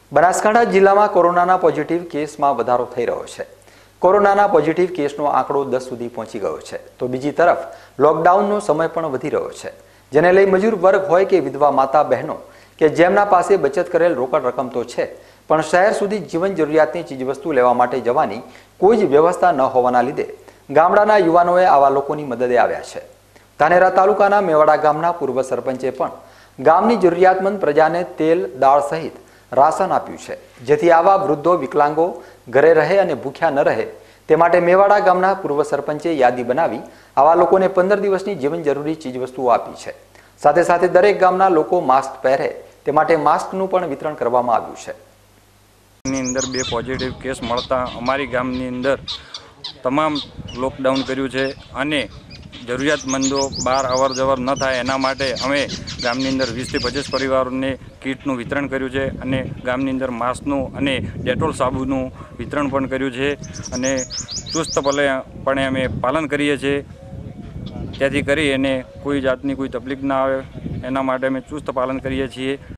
બનાસકાંઠા જિલ્લામાં કોરોનાના પોઝિટિવ કેસમાં વધારો થઈ રહ્યો છે। કોરોનાના પોઝિટિવ કેસનો આંકડો 10 સુધી પહોંચી ગયો છે, તો બીજી તરફ લોકડાઉનનો સમય પણ વધી રહ્યો છે, જેને લઈ મજૂર વર્ગ હોય કે વિધવા માતા બહેનો કે જેમના પાસે બચત કરેલ રોકડ રકમ તો છે, પણ શહેર સુધી જીવન જરૂરિયાતની ચીજવસ્તુ લેવા માટે જવાની કોઈ જ વ્યવસ્થા ન હોવાના લીધે ગામડાના યુવાનોએ આવા લોકોની મદદે આવ્યા છે। ધાનેરા તાલુકાના મેવાડા ગામના પૂર્વ સરપંચે પણ ગામની જરૂરિયાતમંદ પ્રજાને તેલ, દાળ સહિત રાશન આપ્યું છે, જેથી આવા વૃદ્ધો, વિકલાંગો ઘરે રહે અને ભૂખ્યા ન રહે તે માટે મેવાડા ગામના પૂર્વ સરપંચે યાદી બનાવી આવા લોકોને 15 દિવસની જીવન જરૂરી ચીજવસ્તુઓ આપી છે। સાથે સાથે દરેક ગામના લોકો માસ્ક પહેરે તે માટે માસ્કનું પણ વિતરણ કરવામાં આવ્યું છે। ની અંદર 2 પોઝિટિવ કેસ મળતા અમારી ગામની અંદર તમામ લોકડાઉન કર્યું છે અને જરૂરિયાતમંદો બહાર અવર જવર ન થાય એના માટે અમે ગામની અંદર 20 થી 25 પરિવારોને કીટનું વિતરણ કર્યું છે અને ગામની અંદર માસ્કનું અને ડેટોલ સાબુનું વિતરણ પણ કર્યું છે અને ચુસ્તપણે અમે પાલન કરીએ છીએ, જેથી કરી એને કોઈ જાતની કોઈ તકલીફ ના આવે એના માટે અમે ચુસ્ત પાલન કરીએ છીએ।